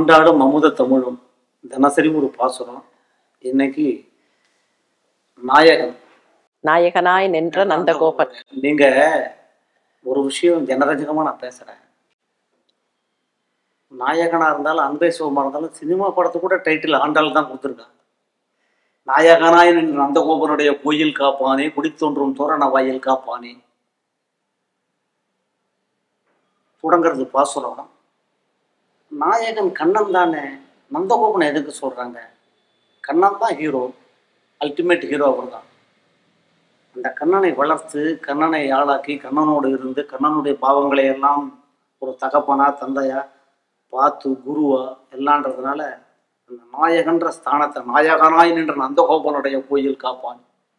ஆண்டாடும் அமுத தமிழும் தினசரி ஒரு பாசுரம். இன்னைக்கு நாயகன் நாயகனாய் நின்ற நந்தகோபன். நீங்க ஒரு விஷயம் ஜனரஞ்சகமா நான் பேசுறேன். நாயகனா இருந்தாலும் அன்பே சிவமா இருந்தாலும் சினிமா படத்துக்கு கூட டைட்டில் ஆண்டாள் தான் கொடுத்துருக்காங்க. நாயகனாய் நின்ற நந்தகோபனுடைய கோயில் காப்பானே, குடி தோன்றும் தோரண வாயில் காப்பானே தொடங்கிறது பாசுரம். நாயகன் கண்ணன் தானே, நந்தகோபனை எதுக்கு சொல்றாங்க? கண்ணன் தான் ஹீரோ, அல்டிமேட் ஹீரோ அவர் தான். அந்த கண்ணனை வளர்த்து கண்ணனை ஆளாக்கி கண்ணனோடு இருந்து கண்ணனுடைய பாவங்களை எல்லாம் ஒரு தகப்பனா தந்தையா பார்த்து குருவா எல்லான்றதுனால அந்த நாயகன்ற ஸ்தானத்தை நாயகனாய் நின்ற நந்தகோபனுடைய கோயில் காப்பான்.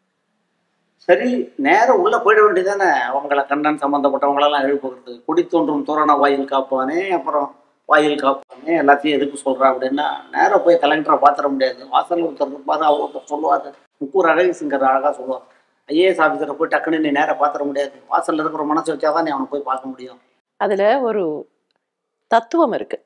சரி, நேரம் உள்ள போயிட வேண்டியதானே. அவங்கள கண்ணன் சம்பந்தப்பட்டவங்களெல்லாம் எழுப்புகிறது. குடி தோன்றும் தோரண வாயில் காப்பானே, அப்புறம் வாயில் காப்பானே, எல்லாத்தையும் எதுக்கு சொல்றா அப்படின்னா, நேரம் போய் கலெக்டரை பார்த்துட முடியாது. வாசல் ஒருத்தர் பார்த்து அவர்கிட்ட சொல்லுவார். முக்கூர் அழகு சிங்கர் அழகா சொல்லுவார், ஐஏஎஸ் ஆஃபீஸரை போய் டக்குன்னு நீ நேரம் பார்த்துட முடியாது, வாசல்ல இருக்கிற மனசு வச்சாதான் நீ அவனை போய் பார்க்க முடியும். அதுல ஒரு தத்துவம் இருக்கு.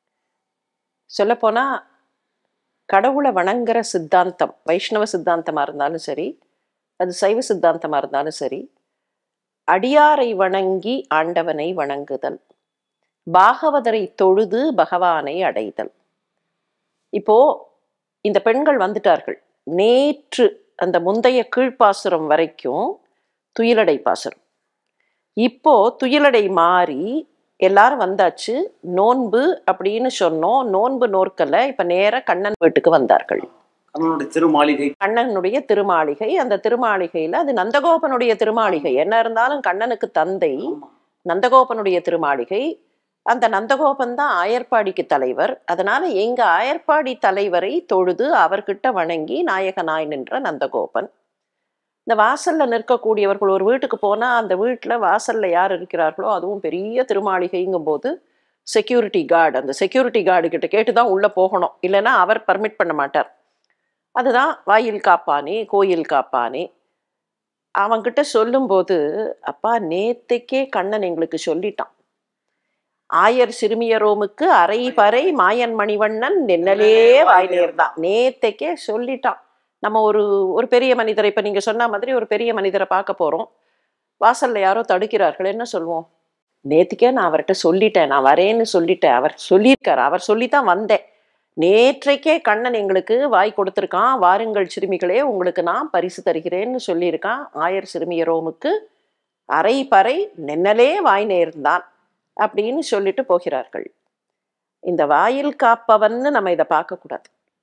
சொல்லப்போனா கடவுளை வணங்குற சித்தாந்தம் வைஷ்ணவ சித்தாந்தமா இருந்தாலும் சரி, அது சைவ சித்தாந்தமா இருந்தாலும் சரி, அடியாரை வணங்கி ஆண்டவனை வணங்குதல், பாகவதரை தொழுது பகவானை அடைதல். இப்போ இந்த பெண்கள் வந்துட்டார்கள். நேற்று அந்த முந்தைய கீழ்ப்பாசுரம் வரைக்கும் துயிலடை பாசுரம். இப்போ துயிலடை மாறி எல்லாரும் வந்தாச்சு. நோன்பு அப்படின்னு சொன்னோம், நோன்பு நோற்கல. இப்ப நேர கண்ணன் வீட்டுக்கு வந்தார்கள். கண்ணனுடைய திருமாளிகை. அந்த திருமாளிகையில அது நந்தகோபனுடைய திருமாளிகை. என்ன இருந்தாலும் கண்ணனுக்கு தந்தை நந்தகோபனுடைய திருமாளிகை. அந்த நந்தகோபன் தான் ஆயர்பாடிக்கு தலைவர். அதனால எங்க ஆயர்பாடி தலைவரை தொழுது அவர்கிட்ட வணங்கி நாயகனாய் நின்ற நந்தகோபன். இந்த வாசல்ல நிற்கக்கூடியவர்கள் ஒரு வீட்டுக்கு போனா அந்த வீட்டுல வாசல்ல யார் இருக்கிறார்களோ, அதுவும் பெரிய திருமாளிகைங்கும் போது செக்யூரிட்டி கார்டு, அந்த செக்யூரிட்டி கார்டு கிட்ட கேட்டுதான் உள்ள போகணும், இல்லைன்னா அவர் பர்மிட் பண்ண மாட்டார். அதுதான் வாயில் காப்பானே, கோயில் காப்பானே. அவன்கிட்ட சொல்லும்போது, அப்பா நேத்தைக்கே கண்ணன் எங்களுக்கு சொல்லிட்டான், ஆயர் சிறுமியரோமுக்கு அரை பறை மாயன் மணிவண்ணன் நென்னலே வாய் நேர்தான். நேத்தைக்கே சொல்லிட்டான். நம்ம ஒரு பெரிய மனிதரை, இப்ப நீங்க சொன்ன மாதிரி ஒரு பெரிய மனிதரை பார்க்க போறோம், வாசல்ல யாரோ தடுக்கிறார்கள், என்ன சொல்லுவோம்? நேத்துக்கே நான் அவர்கிட்ட சொல்லிட்டேன், நான் வரேன்னு சொல்லிட்டேன், அவர் சொல்லியிருக்காரு, அவர் சொல்லித்தான் வந்தேன். நேற்றைக்கே கண்ணன் எங்களுக்கு வாய் கொடுத்துருக்கான், வாருங்கள் சிறுமிகளே உங்களுக்கு நான் பரிசு தருகிறேன்னு சொல்லியிருக்கான். ஆயர் சிறுமியரோமுக்கு அரை பறை நென்னலே வாய் நேர்ந்தான் அப்படின்னு சொல்லிட்டு போகிறார்கள். இந்த வாயில் காப்பவன்னு நம்ம இதை பார்க்க கூடாது.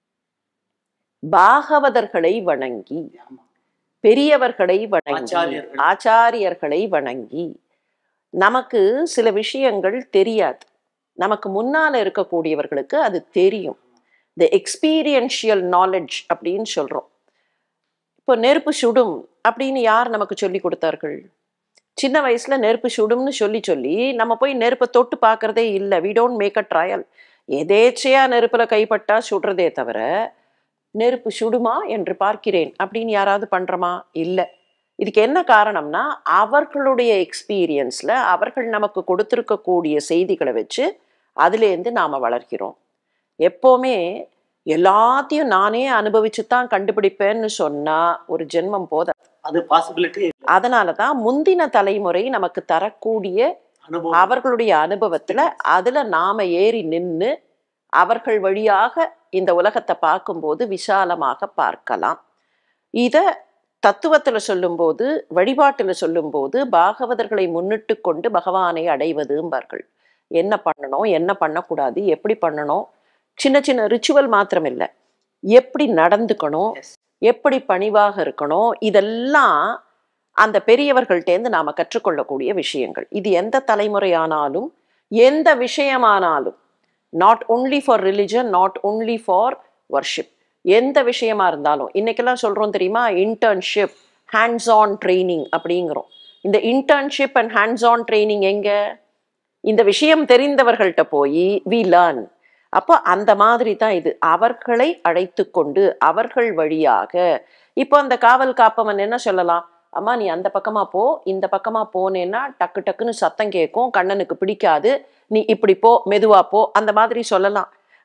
பாகவதர்களை வணங்கி, பெரியவர்களை வணங்கி, ஆச்சாரியர்களை வணங்கி, நமக்கு சில விஷயங்கள் தெரியாது, நமக்கு முன்னால இருக்கக்கூடியவர்களுக்கு அது தெரியும். இந்த எக்ஸ்பீரியன்ஷியல் நாலேஜ் அப்படின்னு சொல்றோம். இப்போ நெருப்பு சுடும் அப்படின்னு யார் நமக்கு சொல்லி கொடுத்தார்கள்? சின்ன வயசுல நெருப்பு சுடும்னு சொல்லி சொல்லி நம்ம போய் நெருப்பை தொட்டு பார்க்கறதே இல்லை. We don't make a trial. எதேச்சையா நெருப்புல கைப்பட்டா சுடுறதே தவிர நெருப்பு சுடுமா என்று பார்க்கிறேன் அப்படின்னு யாராவது பண்றோமா? இல்லை. இதுக்கு என்ன காரணம்னா, அவர்களுடைய எக்ஸ்பீரியன்ஸ்ல அவர்கள் நமக்கு கொடுத்துருக்கக்கூடிய செய்திகளை வச்சு அதுலேருந்து நாம வளர்க்கிறோம். எப்போவுமே எல்லாத்தையும் நானே அனுபவிச்சுதான் கண்டுபிடிப்பேன்னு சொன்னா ஒரு ஜென்மம் போத, அது பாசிபிலிட்டி. அதனாலதான் முந்தின தலைமுறை நமக்கு தரக்கூடிய அவர்களுடைய அனுபவத்துல அதுல நாம ஏறி நின்று அவர்கள் வழியாக இந்த உலகத்தை பார்க்கும்போது விசாலமாக பார்க்கலாம். இத தத்துவத்துல சொல்லும்போது, வழிபாட்டுல சொல்லும்போது பாகவதர்களை முன்னிட்டு கொண்டு பகவானை அடைவதும்பார்கள். என்ன பண்ணணும், என்ன பண்ணக்கூடாது, எப்படி பண்ணணும், சின்ன சின்ன ரிச்சுவல் மாத்திரம் இல்லை, எப்படி நடந்துக்கணும், எப்படி பணிவாக இருக்கணும், இதெல்லாம் அந்த பெரியவர்கள்டேந்து நாம கற்றுக்கொள்ளக்கூடிய விஷயங்கள். இது எந்த தலைமுறையானாலும் எந்த விஷயமானாலும், not only for religion, not only for worship, எந்த விஷயமா இருந்தாலும். இன்னைக்கெல்லாம் சொல்றோம் தெரியுமா, இன்டர்ன்ஷிப், ஹேண்ட்ஸ் ஆன் ட்ரைனிங் அப்படிங்கிறோம். இந்த internship and hands on training எங்க? இந்த விஷயம் தெரிந்தவர்கள்ட்ட போய் வி லேர்ன். அப்போ அந்த மாதிரி தான் இது. அவர்களை அழைத்து கொண்டு அவர்கள் வழியாக, இப்போ அந்த காவல் காப்பவன் என்ன சொல்லலாம், அம்மா நீ அந்த பக்கமா போ, இந்த பக்கமா போனேன்னா டக்கு டக்குன்னு சத்தம் கேட்கும், கண்ணனுக்கு பிடிக்காது, நீ இப்படி போ, மெதுவா போ, அந்த மாதிரி சொல்லலாம்.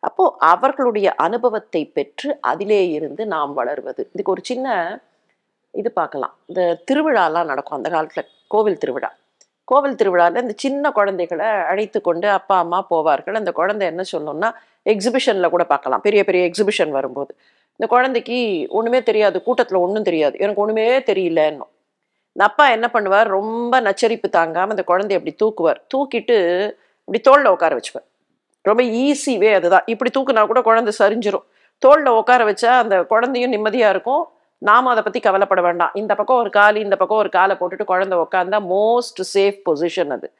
அப்போ அவர்களுடைய அனுபவத்தை பெற்று அதிலே இருந்து நாம் வளர்வது. இதுக்கு ஒரு சின்ன இது பார்க்கலாம். இந்த திருவிழாலாம் நடக்கும் அந்த காலத்துல, கோவில் திருவிழா. கோவில் திருவிழாவில் இந்த சின்ன குழந்தைகளை அழைத்து கொண்டு அப்பா அம்மா போவார்கள். அந்த குழந்தை என்ன சொல்லணும்னா, எக்ஸிபிஷனில் கூட பார்க்கலாம், பெரிய பெரிய எக்ஸிபிஷன் வரும்போது இந்த குழந்தைக்கு ஒன்றுமே தெரியாது, கூட்டத்தில் ஒன்றும் தெரியாது, எனக்கு ஒன்றுமே தெரியலன்னு இந்த அப்பா என்ன பண்ணுவார், ரொம்ப நச்சரிப்பு தாங்காமல் அந்த குழந்தைய அப்படி தூக்குவார். தூக்கிட்டு இப்படி தோளில் உட்கார வச்சுப்பார். ரொம்ப ஈஸிவே அதுதான். இப்படி தூக்குனா கூட குழந்தை சரிஞ்சிரும். தோளில் உட்கார வச்சா அந்த குழந்தையும் நிம்மதியாக இருக்கும், நாம அதை பற்றி கவலைப்பட வேண்டாம். இந்த பக்கம் ஒரு கால், இந்த பக்கம் ஒரு காலை போட்டுட்டு குழந்தை உட்காந்தா மோஸ்ட் சேஃப் பொசிஷன் அது.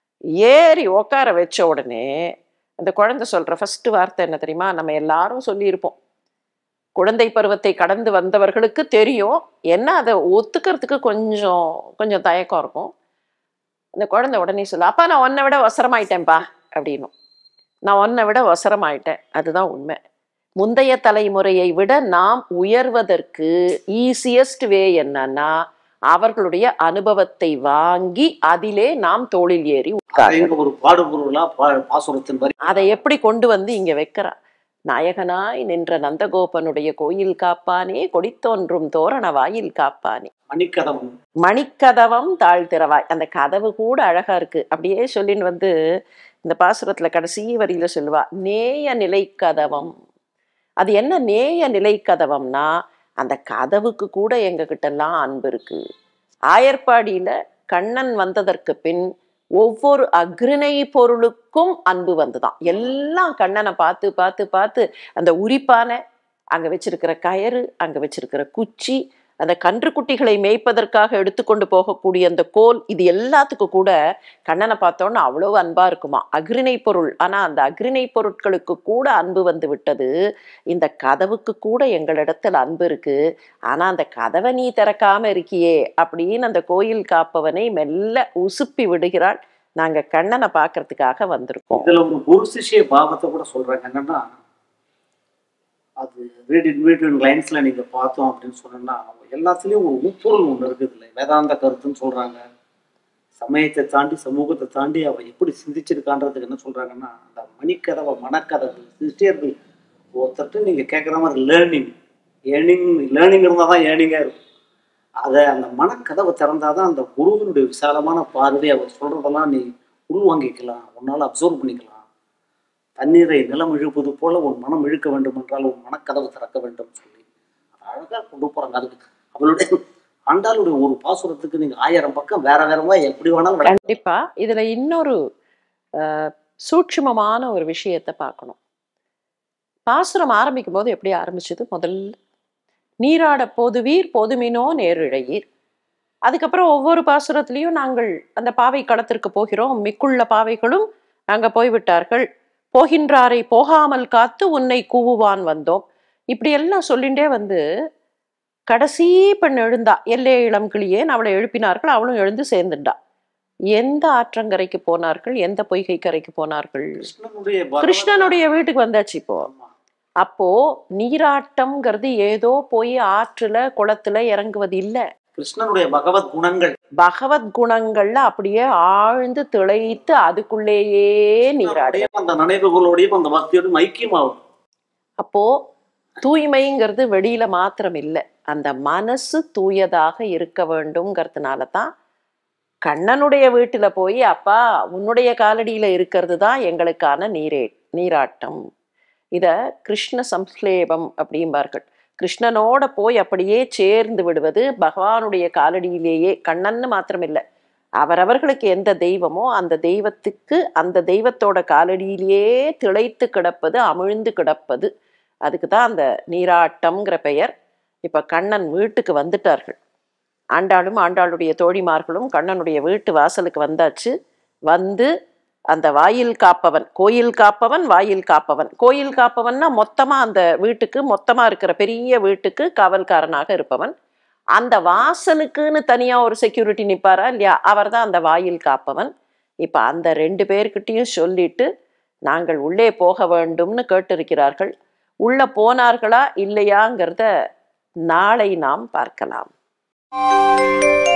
ஏறி உட்கார வச்ச உடனே அந்த குழந்தை சொல்கிற ஃபர்ஸ்ட் வார்த்தை என்ன தெரியுமா? நம்ம எல்லாரும் சொல்லியிருப்போம், குழந்தை பருவத்தை கடந்து வந்தவர்களுக்கு தெரியும், என்ன அதை ஒத்துக்கிறதுக்கு கொஞ்சம் கொஞ்சம் தயக்கம் இருக்கும். அந்த குழந்தை உடனே சொல்ல, அப்பா நான் உன்னை விட அவசரமாயிட்டேன்ப்பா அப்படின்னும். நான் உன்னை விட அவசரமாயிட்டேன். அதுதான் உண்மை. முந்தைய தலைமுறையை விட நாம் உயர்வதற்கு ஈஸியஸ்ட் வே என்னன்னா, அவர்களுடைய அனுபவத்தை வாங்கி அதிலே நாம் தோளில் ஏறி ஒரு பாடுபொருளா பாசுரத்தின் வரி அதை எப்படி கொண்டு வந்து இங்க வைக்கிறா. நாயகனாய் நின்ற நந்தகோபனுடைய கோயில் காப்பானே, கொடித்தோன்றும் தோரண வாயில் காப்பானே, மணிக்கதவம் மணிக்கதவம் தாழ்த்திறவாய். அந்த கதவு கூட அழகா இருக்கு. அப்படியே சொல்லின்னு வந்து இந்த பாசுரத்துல கடைசி வரியில சொல்லுவா, நேய நிலை கதவம். அது என்ன நேய நிலை கதவம்னா, அந்த கதவுக்கு கூட எங்க கிட்டலாம் அன்பு இருக்கு. ஆயர்பாடியில கண்ணன் வந்ததற்கு பின் ஒவ்வொரு அக்ரிணை பொருளுக்கும் அன்பு வந்துதான். எல்லாம் கண்ணனை பார்த்து பார்த்து பார்த்து அந்த உரிப்பான, அங்க வச்சிருக்கிற கயறு, அங்க வச்சிருக்கிற குச்சி, அந்த கன்றுக்குட்டிகளை மேய்ப்பதற்காக எடுத்துக்கொண்டு போகக்கூடிய அந்த கோல், இது எல்லாத்துக்கும் கூட கண்ணனை பார்த்தோன்னா அவ்வளவு அன்பா இருக்குமா, அக்ரிணை பொருள். ஆனா அந்த அக்ரிணை பொருட்களுக்கு கூட அன்பு வந்து விட்டது. இந்த கதவுக்கு கூட எங்களிடத்தில் அன்பு இருக்கு, ஆனா அந்த கதவை நீ திறக்காம இருக்கியே அப்படின்னு அந்த கோயில் காப்பவனை மெல்ல உசுப்பி விடுகிறாள். நாங்க கண்ணனை பார்க்கறதுக்காக வந்திருக்கோம். இதுல ஒரு குரு சிஷ்ய பாவத்தை கூட சொல்றாங்க. என்னன்னா, அது ரீட் லைன்ஸ்ல நீங்க பார்த்தோம் அப்படின்னு சொன்னா, எல்லாத்துலயும் ஒரு உட்பொருள் ஒண்ணு இருக்குது. இல்லை, வேதாந்த கருத்துன்னு சொல்றாங்க. சமயத்தை தாண்டி சமூகத்தை தாண்டி அவ எப்படி சிந்திச்சிருக்கான்றதுக்கு என்ன சொல்றாங்கன்னா, அந்த மணிக்கதவை மனக்கதவு சிஸ்டர்கள் ஒருத்தட்டு நீங்க கேட்குற மாதிரி லேர்னிங் இருந்தால் தான் ஏர்னிங்கா இருக்கும். அதை அந்த மனக்கதவை திறந்தாதான் அந்த குருவினுடைய விசாலமான பார்வை அவர் சொல்றதெல்லாம் நீ உள்வாங்கிக்கலாம், உன்னால அப்சர்வ் பண்ணிக்கலாம். தண்ணீரை நிலம் இழுப்பது போல உன் மனம் இழுக்க வேண்டும் என்றால் உன் மனக்கதவு திறக்க வேண்டும் சொல்லி அழகா கொண்டு போறாங்க. அதுக்கு அவளுடைய ஆண்டாளுடைய ஒரு பாசுரத்துக்கு நீங்க 1000 பக்கம் வேற வேறவா எப்படி வேணாலும். கண்டிப்பா இதுல இன்னொரு சூட்சுமமான ஒரு விஷயத்தை பார்க்கணும். பாசுரம் ஆரம்பிக்கும் போது எப்படி ஆரம்பிச்சது? முதல்ல நீராட போதுவீர் போதுமினோ நேரிழையீர். அதுக்கப்புறம் ஒவ்வொரு பாசுரத்திலையும் நாங்கள் அந்த பாவை களத்திற்கு போகிறோம், மிக்குள்ள பாவைகளும் நாங்க போய்விட்டார்கள், போகின்றாரை போகாமல் காத்து உன்னை கூவுவான் வந்தோம். இப்படி எல்லாம் சொல்லிண்டே வந்து கடைசி பெண் எழுந்தா, எல்லே இளம் கிளியேன், அவளை எழுப்பினார்கள், அவளும் எழுந்து சேர்ந்துட்டா. எந்த ஆற்றங்கரைக்கு போனார்கள், எந்த பொய்கை கரைக்கு போனார்கள்? கிருஷ்ணனுடைய வீட்டுக்கு வந்தாச்சு இப்போ. அப்போ நீராட்டம்ங்கிறது ஏதோ போய் ஆற்றுல குளத்துல இறங்குவது இல்ல. கிருஷ்ணனுடைய பகவத் குணங்கள்ல அப்படியே ஆழ்ந்து திளைத்து அதுக்குள்ளேயே நீராட அந்த நினைவுகளோடையும் அந்த பக்தியோடும் ஐக்கியமாகும். அப்போ தூய்மைங்கிறது வெளியில மாத்திரம் இல்லை, அந்த மனசு தூயதாக இருக்க வேண்டும்ங்கிறதுனால தான் கண்ணனுடைய வீட்டுல போய் அப்பா உன்னுடைய காலடியில இருக்கிறது தான் எங்களுக்கான நீராட்டம். இத கிருஷ்ண சம்ஸ்லேபம் அப்படிம்பார்கள். கிருஷ்ணனோட போய் அப்படியே சேர்ந்து விடுவது, பகவானுடைய காலடியிலேயே. கண்ணன்னு மாத்திரம் இல்லை, அவரவர்களுக்கு எந்த தெய்வமோ அந்த தெய்வத்துக்கு அந்த தெய்வத்தோட காலடியிலேயே திளைத்து கிடப்பது, அமிழ்ந்து கிடப்பது. அதுக்கு தான் அந்த நீராட்டம்ங்கிற பெயர். இப்ப கண்ணன் வீட்டுக்கு வந்துட்டார்கள். ஆண்டாளும் ஆண்டாளுடைய தோழிமார்களும் கண்ணனுடைய வீட்டு வாசலுக்கு வந்தாச்சு. வந்து அந்த வாயில் காப்பவன், கோயில் காப்பவன், வாயில் காப்பவன். கோயில் காப்பவன்னா மொத்தமா அந்த வீட்டுக்கு, மொத்தமா இருக்கிற பெரிய வீட்டுக்கு காவல்காரனாக இருப்பவன். அந்த வாசலுக்குன்னு தனியா ஒரு செக்யூரிட்டி நிப்பாரா இல்லையா, அவர் தான் அந்த வாயில் காப்பவன். இப்ப அந்த 2 பேர்கிட்டையும் சொல்லிட்டு நாங்கள் உள்ளே போக வேண்டும்னு கேட்டிருக்கிறார்கள். உள்ள போனார்களா இல்லையாங்கிறத நாளை நாம் பார்க்கலாம்.